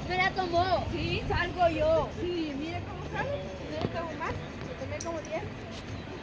Me la tomó. Sí, salgo yo. Sí, mire cómo sale. Mire cómo más. Se tomé como 10.